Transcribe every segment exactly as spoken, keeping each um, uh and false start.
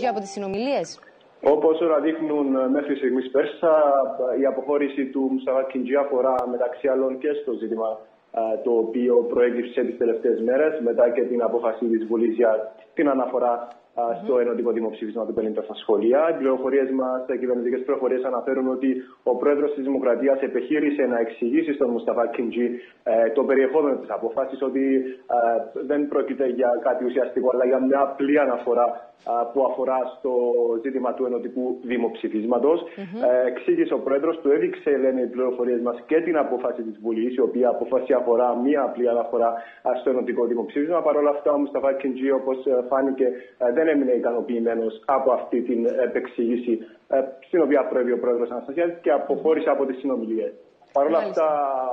από τις συνομιλίες. Όπως όλα δείχνουν μέχρι στιγμής Πέρσα, η αποχώρηση του Μουσταφά Κιντζή αφορά μεταξύ άλλων και στο ζήτημα το οποίο προέκυψε τις τελευταίες μέρες μετά και την απόφαση της Βουλής για την αναφορά στο ενωτικό δημοψήφισμα του πενήντα στα σχολεία. Οι πληροφορίες μας, οι κυβερνητικές πληροφορίες αναφέρουν ότι ο πρόεδρος της Δημοκρατίας επιχείρησε να εξηγήσει στον Μουσταφά Κιντζή ε, το περιεχόμενο της απόφασης, ότι ε, δεν πρόκειται για κάτι ουσιαστικό, αλλά για μια απλή αναφορά ε, που αφορά στο ζήτημα του ενωτικού δημοψηφίσματος. Mm-hmm. Ε, εξήγησε ο πρόεδρος, του έδειξε, λένε οι πληροφορίες μας, και την απόφαση της Βουλής, η οποία απόφαση αφορά μια απλή αναφορά στο ενωτικό δημοψήφισμα. Παρ' όλα αυτά, ο Μουσταφά Κιντζή, όπως φάνηκε, ε, δεν έμεινε ικανοποιημένος από αυτή την επεξήγηση ε, στην οποία προέβη ο πρόεδρος Αναστασιάδης και αποχώρησε από τις συνομιλίες. Παρ' όλα αυτά,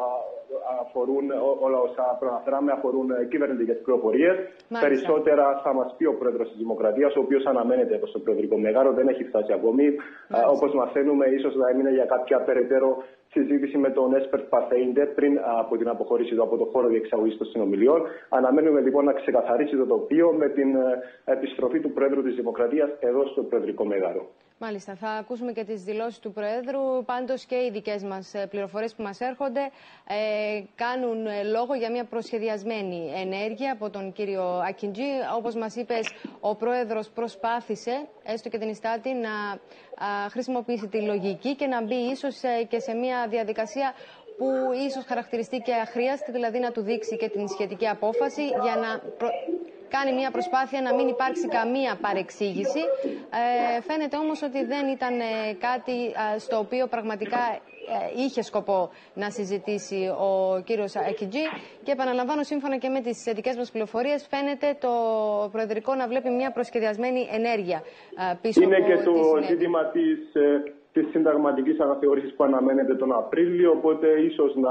αφορούν, όλα όσα προαναφέραμε αφορούν κυβερνητικές πληροφορίες. Περισσότερα θα μας πει ο πρόεδρος της Δημοκρατίας, ο οποίος αναμένεται προς το προεδρικό μέγαρο, δεν έχει φτάσει ακόμη. Uh, όπως μαθαίνουμε, ίσως να έμεινε για κάποια περαιτέρω συζήτηση με τον Έσπερτ Παρθέιντε πριν από την αποχώρηση του από το χώρο διεξαγωγής των συνομιλιών. Αναμένουμε λοιπόν να ξεκαθαρίσει το τοπίο με την επιστροφή του Πρόεδρου της Δημοκρατίας εδώ στο προεδρικό μέγαρο. Μάλιστα. Θα ακούσουμε και τις δηλώσεις του Προέδρου. Πάντως και οι δικές μας πληροφορίες που μας έρχονται ε, κάνουν λόγο για μια προσχεδιασμένη ενέργεια από τον κύριο Ακιντζή. Όπως μας είπες, ο Πρόεδρος προσπάθησε, έστω και την ιστάτη, να α, χρησιμοποιήσει τη λογική και να μπει ίσως ε, και σε μια διαδικασία που ίσως χαρακτηριστεί και αχρίαστη, δηλαδή να του δείξει και την σχετική απόφαση για να προ... κάνει μια προσπάθεια να μην υπάρξει καμία παρεξήγηση. Ε, φαίνεται όμως ότι δεν ήταν κάτι στο οποίο πραγματικά είχε σκοπό να συζητήσει ο κύριος Ακιντζή και επαναλαμβάνω, σύμφωνα και με τις δικές μας πληροφορίες, φαίνεται το Προεδρικό να βλέπει μια προσχεδιασμένη ενέργεια πίσω Είναι από και το τη ζήτημα της, της συνταγματικής αναθεώρησης που αναμένεται τον Απρίλιο, οπότε ίσως να,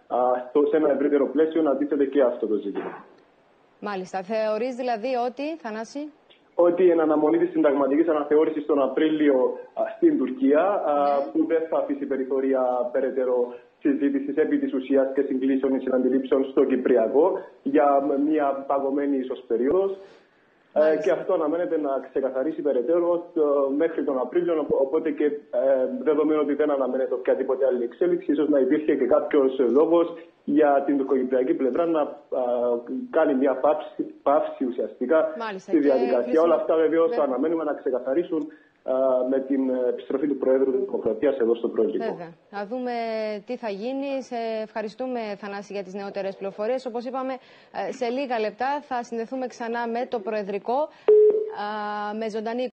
σε ένα ευρύτερο πλαίσιο να τίθεται και αυτό το ζήτημα. Μάλιστα. Θεωρείς δηλαδή ότι, Θανάση? Ότι εν αναμονή της συνταγματικής αναθεώρησης τον Απρίλιο α, στην Τουρκία, α, yeah. που δεν θα αφήσει περιθώρια περαιτέρω συζήτησης επί της ουσίας και συγκλήσεων ή συναντιλήψεων στο Κυπριακό για μια παγωμένη ίσως περίοδος. Ε, και αυτό αναμένεται να ξεκαθαρίσει περαιτέρω μέχρι τον Απρίλιο, οπότε και ε, δεδομένου ότι δεν αναμένεται οποιαδήποτε άλλη εξέλιξη, ίσως να υπήρχε και κάποιος λόγος για την τουρκοκυπριακή πλευρά να α, κάνει μια πάυση, πάυση ουσιαστικά Μάλιστα, στη διαδικασία. Χρήσιμο... Όλα αυτά βεβαίως Βε... αναμένουμε να ξεκαθαρίσουν α, με την επιστροφή του Προέδρου της Δημοκρατίας εδώ στο Προεδρικό. Βέβαια. Θα δούμε τι θα γίνει. Σε ευχαριστούμε, Θανάση, για τις νεότερες πληροφορίες. Όπως είπαμε, σε λίγα λεπτά θα συνδεθούμε ξανά με το Προεδρικό α, με ζωντανή